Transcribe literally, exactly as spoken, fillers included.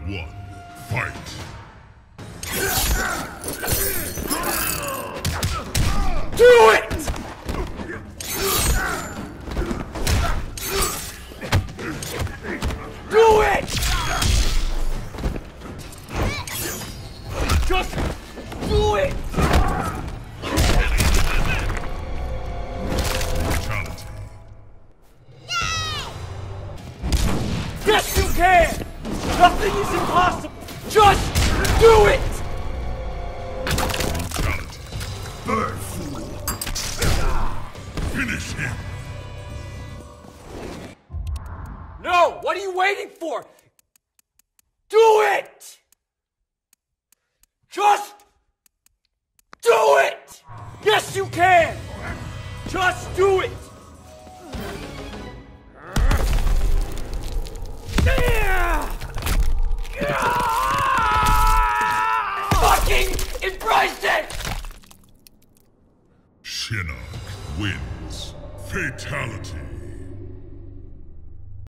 one, fight! Do it! Do it! Just do it! Fatality. Yes, you can! Nothing is impossible! Just do it! Fatality. Bird fool. Finish him. No! What are you waiting for? Do it! Just do it! Yes, you can! Just do it! Fucking embrace it! Shinnok wins. Fatality.